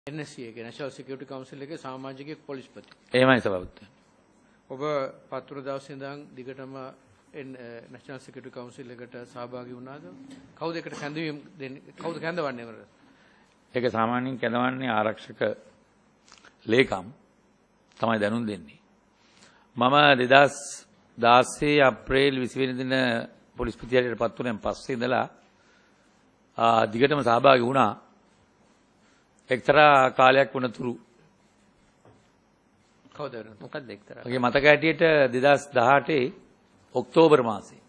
NSC එකේ National Security Council එකේ සමාජික පොලිස්පති. එහෙමයි සභාපති. ඔබ පතුරු දවසේ ඉඳන් දිගටම National Security Council එකට සහභාගී වුණාද? කවුද එකට කැඳවීම දෙන්නේ? කවුද කැඳවන්නේ ඒකට? ඒක සාමාන්‍යයෙන් කැඳවන්නේ ආරක්ෂක ලේකම් තමයි දැනුම් දෙන්නේ. මම 2016 අප්‍රේල් 20 වෙනි දින පොලිස්පතියට පත් වුණාන් පස්සේ ඉඳලා දිගටම සහභාගී වුණා. එක්තරා කාලයක් වුණතුරු කවුද මොකක්ද එක්තරා? මගේ මතක හැටියට 2018 ඔක්තෝබර් මාසේ.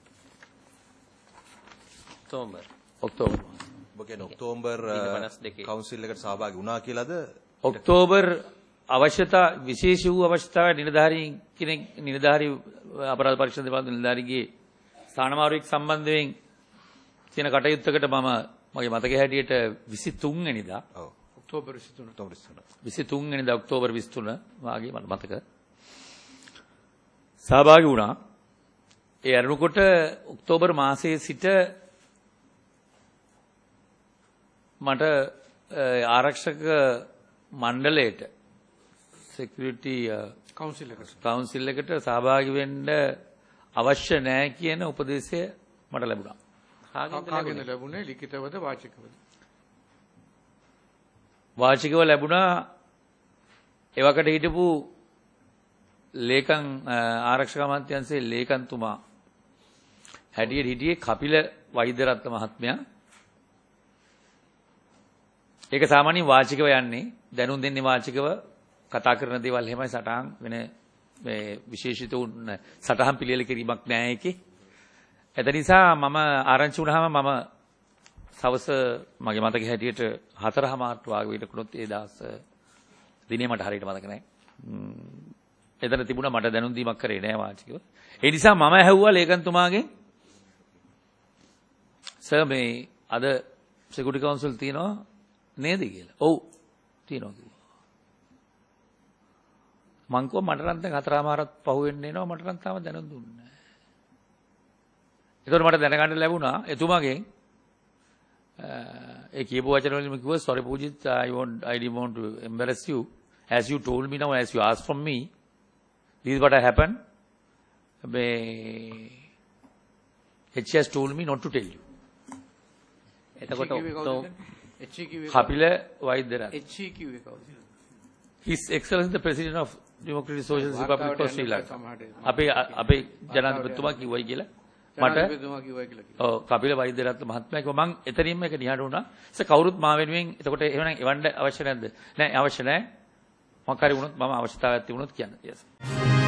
ඔක්තෝබර් මාසේ. ඔබ කියන්නේ ඔක්තෝබර් 52 කවුන්සිල් එකට සහභාගී වුණා කියලාද? ඔක්තෝබර් අවශ්‍යතා විශේෂ වූ අවශ්‍යතාවය නිලධාරී අපරාධ පරීක්ෂණ දෙපාර්තමේන්තු නිලධාරීගේ ස්ථානමාරුවෙක් සම්බන්ධයෙන් තියෙන කටයුත්තකට මම මගේ මතක හැටියට 23 වෙනිදා ඔක්තෝබර් 23 වෙනිදා ඔක්තෝබර් 23 වාගේ මට මතක සහභාගී වුණා. ඒ අරමුකොට ඔක්තෝබර් මාසයේ සිට මට ආරක්ෂක මණ්ඩලයට සිකියුරිටි කවුන්සිල් එකට සහභාගී වෙන්න අවශ්‍ය නැහැ කියන උපදේශය මට ලැබුණා. කාගෙන්ද ලැබුණේ? ලිඛිතවද වාචිකවද? වාචිකව ලැබුණා. එවකට හිටපු ලේකම් ආරක්ෂක අමාත්‍යාංශයේ ලේකම්තුමා හැටියට හිටියේ කපිල වෛද්‍යරත්න මහත්මයා. ඒක සාමාන්‍යයෙන් වාචිකව යන්නේ දැනුම් දෙන්නේ වාචිකව කතා කරන දේවල් එහෙමයි සටහන් වෙන මේ විශේෂිත සටහන් පිළියෙල කිරීමක් නැහැ ඒකේ. ඒ නිසා මම ආරංචි වුණාම මම සවස මගේ මතක හැටියට 4:00 වාගේ විතරකුණොත් ඒ දවස් දිනේ මට හරියට මතක නැහැ. එතන තිබුණා මට දැනුම් දීමක් කරේ නැහැ වාචිකව. ඒ නිසා මම ඇහුවා ලේකම්තුමාගෙන් සර් මේ අද සිකියුරිටි කවුන්සිල් තියෙනවා නේද කියලා. ඔව් තියෙනවා කිව්වා. මං කිව්වා මට නම් දැන් 4:00 පහුවෙන්න එනවා මට නම් තාම දැනුම් දුන්නේ නැහැ. ඒතකොට මට දැනගන්න ලැබුණා එතුමාගෙන් ඒ කියපු වචන වලින් කිව්වා sorry Pujit I didn't want to embarrass you as you told me now as you asked from me this is what happened HS told me not to tell you. එතකොට කපිල වෛද්‍යරත්න HCQ එක කවුද? His Excellency the President of Democratic Socialist Republic of Sri Lanka. අපේ ජනාධිපතිතුමා කිව්වයි කියලා මට ඔව් කපිල වෛද්‍යරත්න මහත්මයා කිව්වා මං එතනින්ම ඒක නිහඬ වුණා. කවුරුත් මා වෙනුවෙන් එතකොට එහෙනම් එවන්න අවශ්‍ය නැද්ද? නෑ අවශ්‍ය නෑ. මොකක් හරි වුණොත් මම අවශ්‍යතාවයක් තිබුණොත් කියන්න. yes.